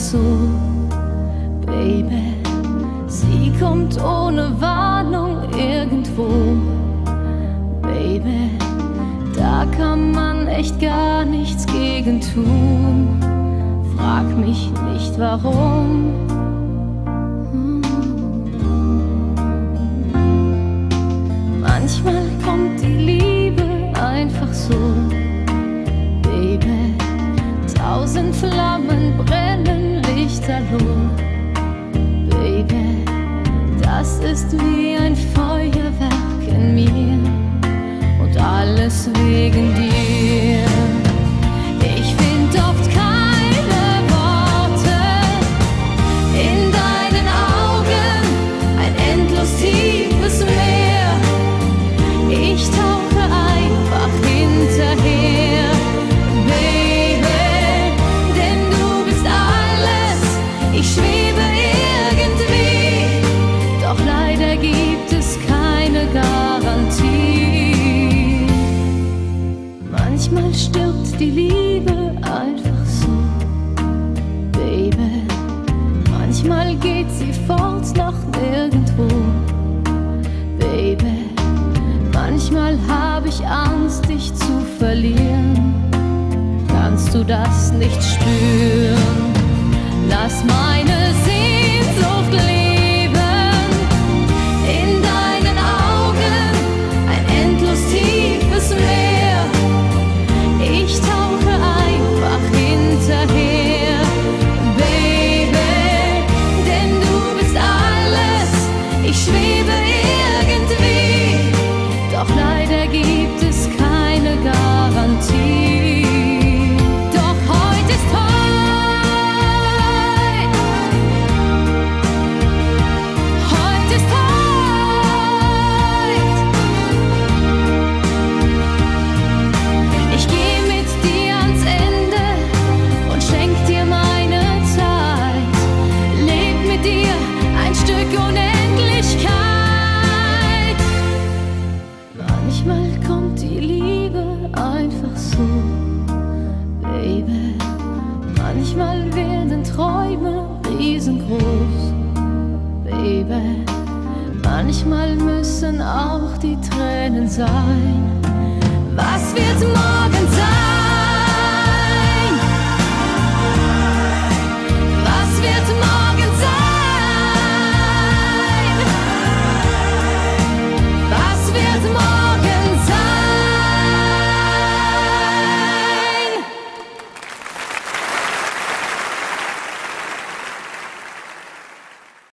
so, Baby. Sie kommt ohne Warnung irgendwo, Baby. Da kann man echt gar nichts gegen tun. Frag mich nicht warum. Manchmal kommt die Liebe einfach so, Baby. 1000 Flammen brennen lichterloh, Baby. Das ist wie ein Feuerwerk in mir und alles wegen dir. Ich find oft keine Worte in deinen Augen, ein endlos tiefes Meer. Ich tauche einfach hinterher, Baby, denn du bist alles. Ich schwebe irgendwie, doch leider gibt es keine Garantie. Manchmal stirbt die Liebe einfach so, Baby. Manchmal geht sie fort nach nirgendwo, Baby. Manchmal hab ich Angst, dich zu verlieren. Kannst du das nicht spüren? Lass meine Sehnsucht leben in deinen Augen, ein endlos tiefes Meer. Ich tauche einfach hinterher, Baby, denn du bist alles. Ich schwebe irgendwie, doch leider gibt es keine Garantie. Doch heute ist heute. Heute ist heute. Ich geh mit dir ans Ende und schenk dir meine Zeit. Leb mit dir ein Stück Unendlichkeit. Manchmal kommt die Liebe einfach so, Baby. Manchmal werden Träume riesengroß, Baby. Manchmal müssen auch die Tränen sein. Was wird morgen sein?